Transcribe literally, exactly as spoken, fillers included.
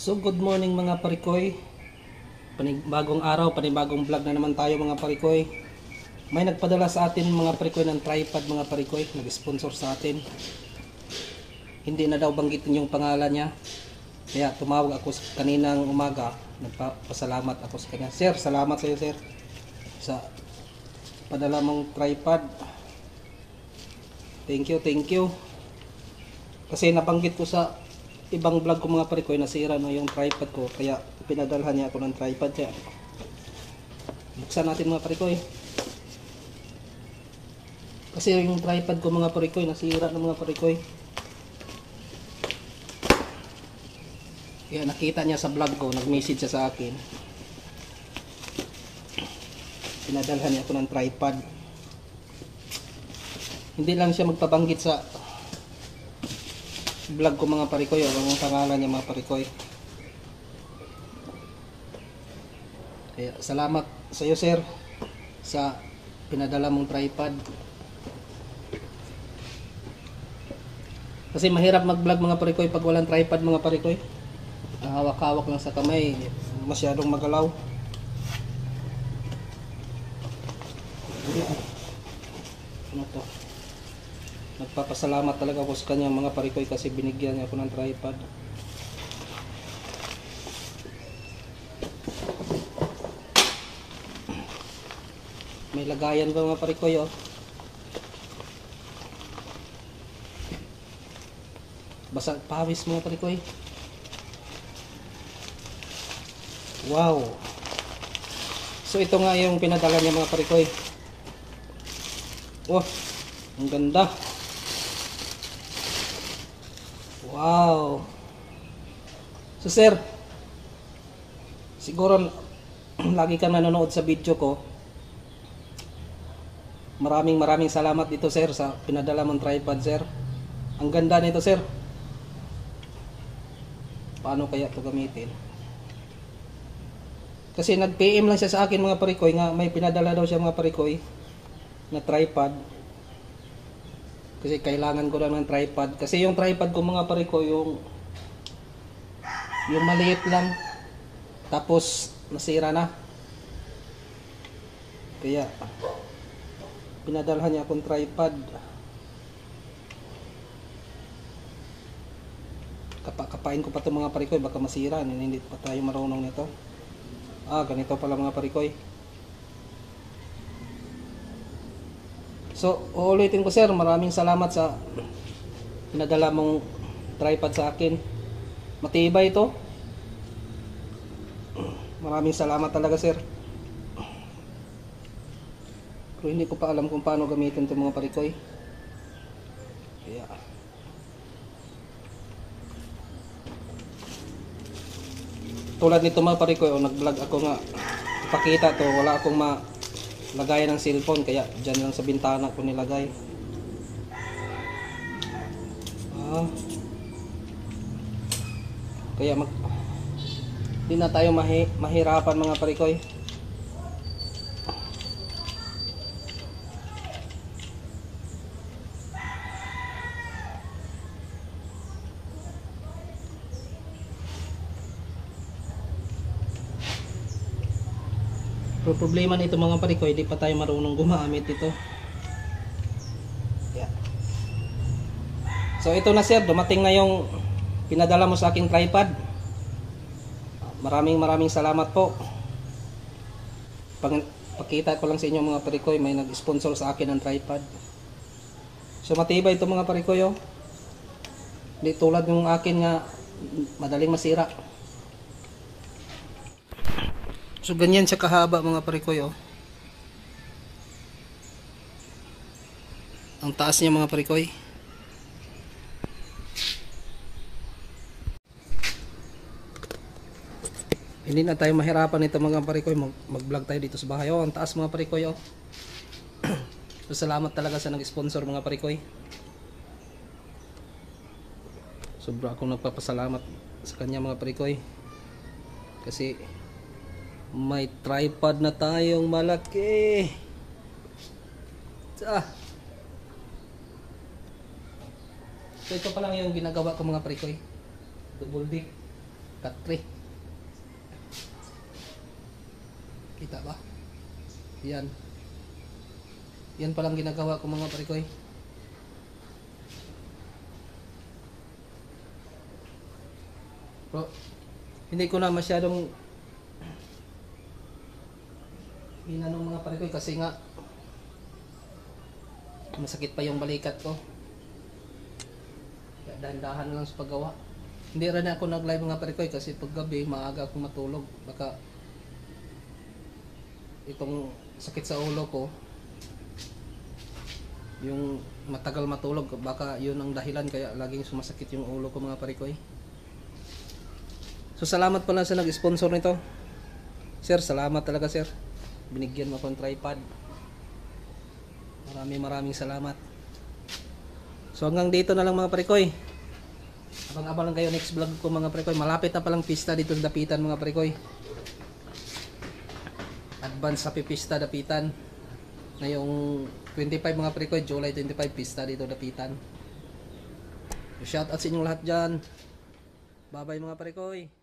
So good morning mga parikoy. Panibagong araw, panibagong vlog na naman tayo mga parikoy. May nagpadala sa atin mga parikoy ng tripod mga parikoy, nag-sponsor sa atin. Hindi na daw banggitin yung pangalan niya. Kaya tumawag ako kaninang umaga, nagpasalamat ako sa kanya. Sir, salamat sa iyo sir sa padala mong tripod. Thank you, thank you. Kasi nabanggit ko sa ibang vlog ko mga parikoy, nasira na yung tripod ko, kaya pinadalhan niya ako ng tripod. Kaya buksan natin mga parikoy, kasi yung tripod ko mga parikoy nasira na mga parikoy. Kaya nakita niya sa vlog ko, nag-message siya sa akin, pinadalhan niya ako ng tripod. Hindi lang siya magpabanggit sa vlog ko mga parikoy, o ang pangalan niya mga parikoy. Kaya salamat sa iyo sir sa pinadala mong tripod. Kasi mahirap mag vlog mga parikoy pag walang tripod mga parikoy. Hawak-hawak lang sa kamay, masyadong magalaw. Ano to? Nagpapasalamat talaga ako sa kanya mga parikoy kasi binigyan niya ako ng tripod. May lagayan ba mga parikoy oh. Basa pawis mga parikoy. Wow. So ito nga yung pinadala niya mga parikoy. Wow, ang ganda. Wow. So sir, siguro lagi ka nanonood sa video ko. Maraming maraming salamat dito sir sa pinadala mong tripod sir. Ang ganda nito sir. Paano kaya ito gamitin? Kasi nag-P M lang siya sa akin mga parikoy nga may pinadala daw siya mga parikoy na tripod. Kasi kailangan ko lang ng tripod. Kasi yung tripod ko mga parikoy, yung yung maliit lang, tapos nasira na. Kaya pinadalhan niya akong tripod. Kapa-kapain ko pa ito mga parikoy, baka masira. Hindi pa tayo marunong nito. Ah, ganito pala mga parikoy. So, uulitin ko sir, maraming salamat sa pinadala mong tripod sa akin. Matibay ito. Maraming salamat talaga sir. Pero hindi ko pa alam kung paano gamitin ito mga parikoy. Kaya tulad nito mga parikoy, o nag-vlog ako nga, ipakita to, wala akong ma lagayan ng cellphone, kaya dyan lang sa bintana ko nilagay. Ah. Kaya mag hindi na tayo mahi mahirapan mga parikoy. Pero problema nito mga parikoy, di pa tayo marunong gumamit ito. Yeah. So ito na sir, dumating na yung pinadala mo sa aking tripod. Maraming maraming salamat po. Pag pakita ko lang sa inyo mga parikoy, may nag-sponsor sa akin ng tripod. So matibay ito mga parikoy oh. Hindi tulad yung akin nga madaling masira. So ganyan siya kahaba mga parikoy oh. Ang taas niya mga parikoy. Hindi na tayo mahirapan ito mga parikoy, mag-vlog tayo dito sa bahay oh. Ang taas mga parikoy oh. So salamat talaga sa nag-sponsor mga parikoy. Sobra akong nagpapasalamat sa kanya mga parikoy. Kasi may tripod na tayong malaki. Ah. So ito pa lang yung ginagawa ko mga parikoy. Double dick. cut three. Kita ba? Yan. Yan palang ginagawa ko mga parikoy. Pero, hindi ko na masyadong hinanong mga parikoy kasi nga masakit pa yung balikat ko. Kaya dahan-dahan lang sa paggawa. Hindi rin ako nag-live mga parikoy kasi pag gabi maaga akong matulog. Baka itong sakit sa ulo ko, yung matagal matulog, baka yun ang dahilan kaya laging sumasakit yung ulo ko mga parikoy. So salamat pala sa nag-sponsor nito. Sir, salamat talaga sir. Binigyan mo akong tripod. Maraming maraming salamat. So hanggang dito na lang mga parikoy. Abang-abang lang kayo next vlog ko mga parikoy. Malapit na palang pista dito sa Dapitan mga parikoy. Advance Happy Pista Dapitan. Na yung twenty-five mga parikoy, July twenty-five pista dito Dapitan. So, shout out sa inyong lahat dyan. Bye bye mga parikoy.